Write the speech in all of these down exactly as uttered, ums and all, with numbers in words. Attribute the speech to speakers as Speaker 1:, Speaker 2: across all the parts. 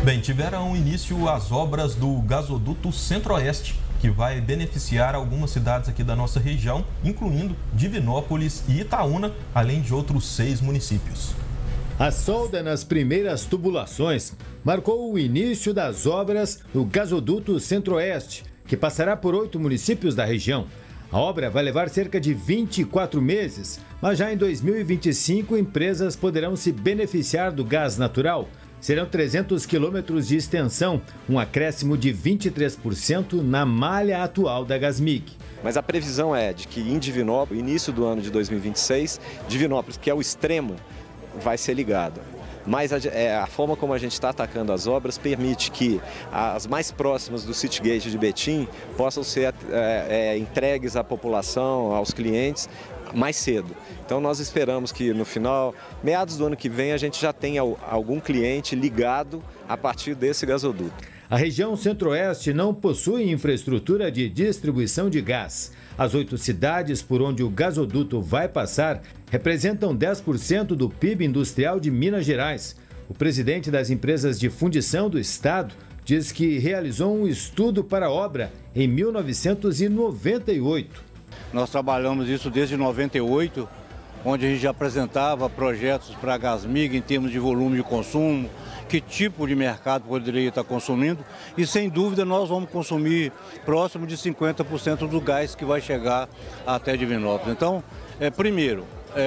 Speaker 1: Bem, tiveram início as obras do gasoduto Centro-Oeste, que vai beneficiar algumas cidades aqui da nossa região, incluindo Divinópolis e Itaúna, além de outros seis municípios.
Speaker 2: A solda nas primeiras tubulações marcou o início das obras do gasoduto Centro-Oeste, que passará por oito municípios da região. A obra vai levar cerca de vinte e quatro meses, mas já em dois mil e vinte e cinco empresas poderão se beneficiar do gás natural. Serão trezentos quilômetros de extensão, um acréscimo de vinte e três por cento na malha atual da Gasmig.
Speaker 3: Mas a previsão é de que em Divinópolis, início do ano de dois mil e vinte e seis, Divinópolis, que é o extremo, vai ser ligado. Mas a, é, a forma como a gente está atacando as obras permite que as mais próximas do Citygate de Betim possam ser é, é, entregues à população, aos clientes, mais cedo. Então nós esperamos que no final, meados do ano que vem, a gente já tenha algum cliente ligado a partir desse gasoduto.
Speaker 2: A região Centro-Oeste não possui infraestrutura de distribuição de gás. As oito cidades por onde o gasoduto vai passar representam dez por cento do P I B industrial de Minas Gerais. O presidente das empresas de fundição do estado diz que realizou um estudo para a obra em mil novecentos e noventa e oito.
Speaker 4: Nós trabalhamos isso desde noventa e oito, onde a gente já apresentava projetos para a Gasmig em termos de volume de consumo, que tipo de mercado poderia estar consumindo, e sem dúvida nós vamos consumir próximo de cinquenta por cento do gás que vai chegar até Divinópolis. Então, é, primeiro,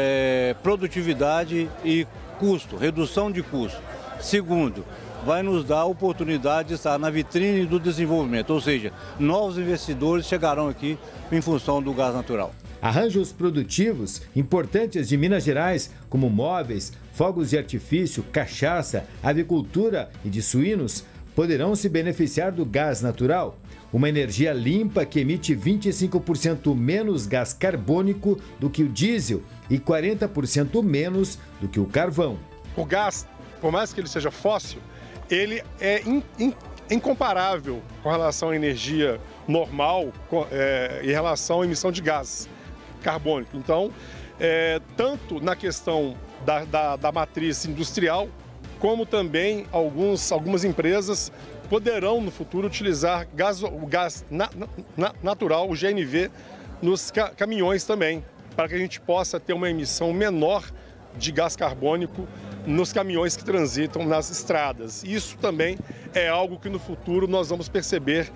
Speaker 4: é, produtividade e custo, redução de custo. Segundo, vai nos dar a oportunidade de estar na vitrine do desenvolvimento, ou seja, novos investidores chegarão aqui em função do gás natural.
Speaker 2: Arranjos produtivos importantes de Minas Gerais, como móveis, fogos de artifício, cachaça, avicultura e de suínos, poderão se beneficiar do gás natural. Uma energia limpa que emite vinte e cinco por cento menos gás carbônico do que o diesel e quarenta por cento menos do que o carvão.
Speaker 5: O gás, por mais que ele seja fóssil, ele é in, in, incomparável com relação à energia normal com, é, em relação à emissão de gás carbônico. Então, é, tanto na questão da, da, da matriz industrial, como também alguns, algumas empresas poderão no futuro utilizar gás, o gás na, na, natural, o G N V, nos ca, caminhões também, para que a gente possa ter uma emissão menor de gás carbônico nos caminhões que transitam nas estradas. Isso também é algo que no futuro nós vamos perceber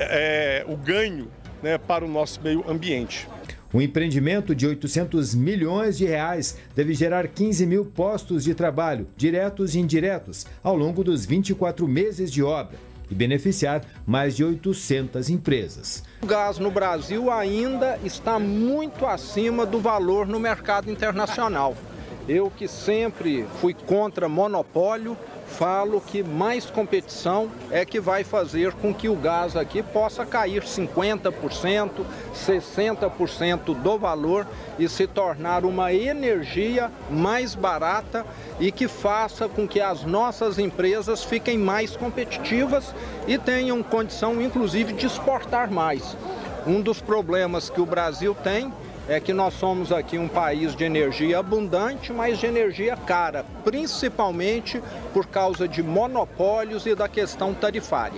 Speaker 5: é, o ganho, né, para o nosso meio ambiente.
Speaker 2: Um empreendimento de oitocentos milhões de reais deve gerar quinze mil postos de trabalho, diretos e indiretos, ao longo dos vinte e quatro meses de obra e beneficiar mais de oitocentas empresas.
Speaker 6: O gás no Brasil ainda está muito acima do valor no mercado internacional. Eu, que sempre fui contra monopólio, falo que mais competição é que vai fazer com que o gás aqui possa cair cinquenta por cento, sessenta por cento do valor e se tornar uma energia mais barata e que faça com que as nossas empresas fiquem mais competitivas e tenham condição, inclusive, de exportar mais. Um dos problemas que o Brasil tem é que nós somos aqui um país de energia abundante, mas de energia cara, principalmente por causa de monopólios e da questão tarifária.